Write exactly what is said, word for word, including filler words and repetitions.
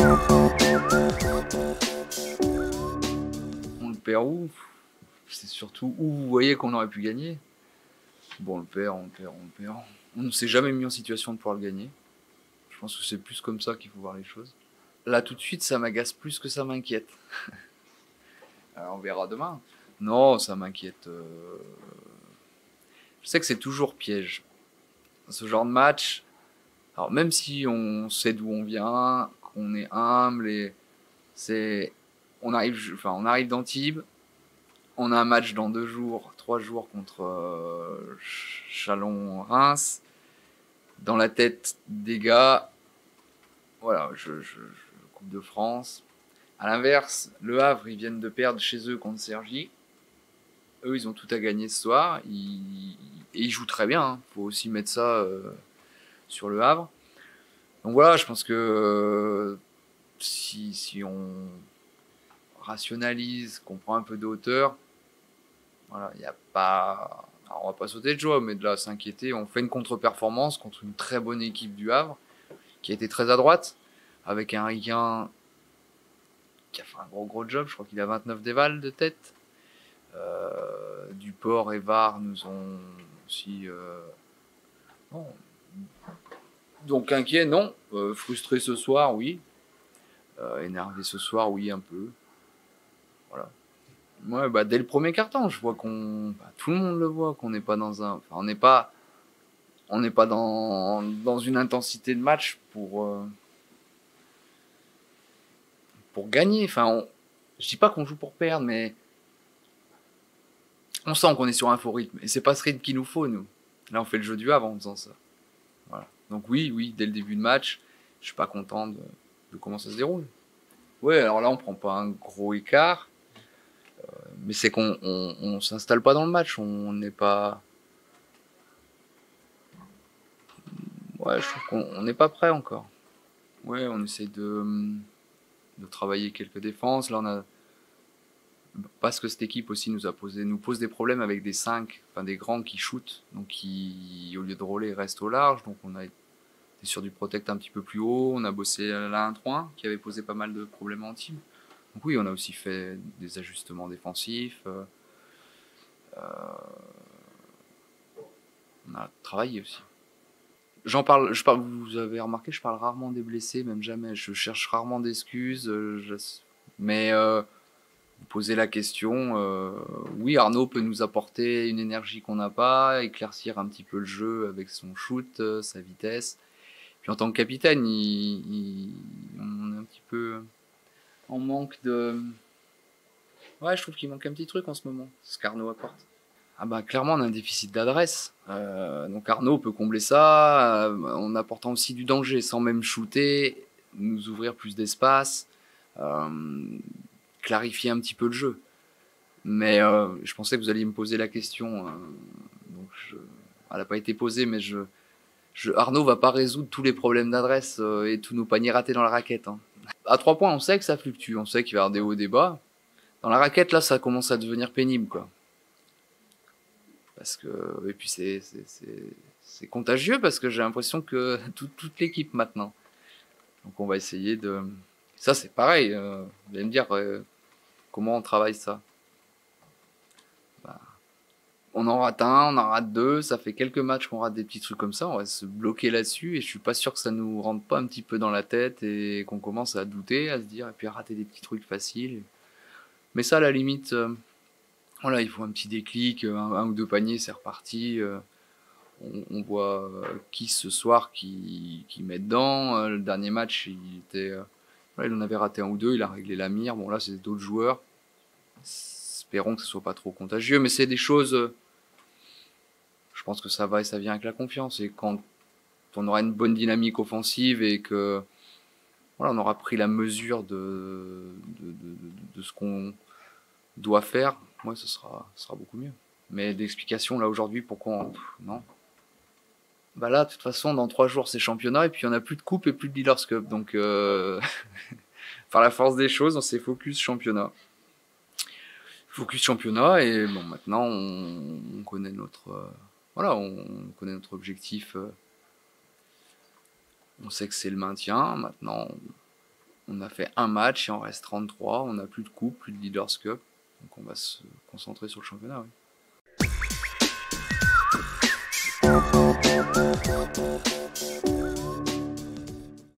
On le perd où? C'est surtout où vous voyez qu'on aurait pu gagner. Bon, on le perd, on le perd, on le perd. On ne s'est jamais mis en situation de pouvoir le gagner. Je pense que c'est plus comme ça qu'il faut voir les choses. Là, tout de suite, ça m'agace plus que ça m'inquiète. Alors, on verra demain. Non, ça m'inquiète. Euh... Je sais que c'est toujours piège. Ce genre de match, alors même si on sait d'où on vient, qu'on est humble et c'est, on arrive, enfin, on arrive d'Antibes, on a un match dans deux jours, trois jours contre euh, Chalon-Reims. Dans la tête des gars, voilà, je, je, je Coupe de France. À l'inverse, Le Havre, ils viennent de perdre chez eux contre Cergy. Eux, ils ont tout à gagner ce soir. Ils, et ils jouent très bien. Hein. Faut aussi mettre ça euh, sur Le Havre. Donc voilà, je pense que euh, si, si on rationalise, qu'on prend un peu de hauteur, voilà, il n'y a pas. Alors on va pas sauter de joie, mais de là s'inquiéter. On fait une contre-performance contre une très bonne équipe du Havre, qui a été très à droite, avec un Ricain qui a fait un gros gros job. Je crois qu'il a vingt-neuf dévals de tête. Euh, Duport et Var nous ont aussi. Euh... Bon. Donc inquiet, non. Euh, frustré ce soir, oui. Euh, énervé ce soir, oui, un peu. Voilà. Ouais, bah, dès le premier carton, je vois qu'on. Bah, tout le monde le voit, qu'on n'est pas dans un. Enfin, on n'est pas. On n'est pas dans, dans une intensité de match pour. Euh... pour gagner. Enfin, on... je dis pas qu'on joue pour perdre, mais. On sent qu'on est sur un faux rythme. Et c'est pas ce rythme qu'il nous faut, nous. Là, on fait le jeu du Havre en faisant ça. Voilà. Donc, oui, oui, dès le début de match, je suis pas content de, de comment ça se déroule. Ouais, alors là, on prend pas un gros écart. Euh, mais c'est qu'on on, on s'installe pas dans le match. On n'est pas. Ouais, je trouve qu'on n'est pas prêt encore. Ouais, on essaie de, de travailler quelques défenses. Là, on a. Parce que cette équipe aussi nous a posé, nous pose des problèmes avec des cinq, enfin des grands qui shootent, donc qui, au lieu de rouler, restent au large. Donc on a été sur du protect un petit peu plus haut. On a bossé la un trois un qui avait posé pas mal de problèmes en team. Donc oui, on a aussi fait des ajustements défensifs. Euh, euh, on a travaillé aussi. J'en parle, je parle, vous avez remarqué, je parle rarement des blessés, même jamais. Je cherche rarement d'excuses. Euh, je, mais euh, vous posez la question. Euh, oui, Arnaud peut nous apporter une énergie qu'on n'a pas, éclaircir un petit peu le jeu avec son shoot, euh, sa vitesse. Puis en tant que capitaine, il, il, on est un petit peu en manque de. Ouais, je trouve qu'il manque un petit truc en ce moment, ce qu'Arnaud apporte. Ah bah clairement, on a un déficit d'adresse. Euh, donc Arnaud peut combler ça euh, en apportant aussi du danger, sans même shooter, nous ouvrir plus d'espace, euh, clarifier un petit peu le jeu. Mais euh, je pensais que vous alliez me poser la question. Euh, donc je... Elle n'a pas été posée, mais je, je... Arnaud va pas résoudre tous les problèmes d'adresse euh, et tous nos paniers ratés dans la raquette. Hein. À trois points, on sait que ça fluctue, on sait qu'il va y avoir des hauts et des bas. Dans la raquette, là, ça commence à devenir pénible, quoi. Parce que, et puis c'est, c'est, c'est, c'est contagieux parce que j'ai l'impression que tout, toute l'équipe maintenant. Donc on va essayer de. Ça, c'est pareil. Euh, vous allez me dire euh, comment on travaille ça. Bah, on en rate un, on en rate deux, ça fait quelques matchs qu'on rate des petits trucs comme ça, on va se bloquer là-dessus et je suis pas sûr que ça nous rentre pas un petit peu dans la tête et qu'on commence à douter, à se dire, et puis à rater des petits trucs faciles. Mais ça, à la limite, euh, voilà, il faut un petit déclic, un, un ou deux paniers, c'est reparti. Euh, on, on voit euh, qui ce soir qui, qui met dedans. Euh, le dernier match, il était, euh, voilà, il en avait raté un ou deux, il a réglé la mire. Bon là, c'est d'autres joueurs. Espérons que ce soit pas trop contagieux, mais c'est des choses. Euh, je pense que ça va et ça vient avec la confiance. Et quand on aura une bonne dynamique offensive et que voilà, on aura pris la mesure de, de, de, de, de ce qu'on doit faire, moi, ce sera, ce sera beaucoup mieux. Mais d'explications là aujourd'hui, pourquoi on... Pff, non. Bah là, de toute façon, dans trois jours, c'est championnat et puis on a plus de coupe et plus de Leaders Cup. Donc, euh... par la force des choses, on s'est focus championnat. Focus championnat et bon, maintenant, on, on connaît notre, euh... voilà, on connaît notre objectif. Euh... On sait que c'est le maintien. Maintenant, on a fait un match, il en reste trente-trois, on n'a plus de coupe, plus de Leaders Cup. Donc on va se concentrer sur le championnat. Oui.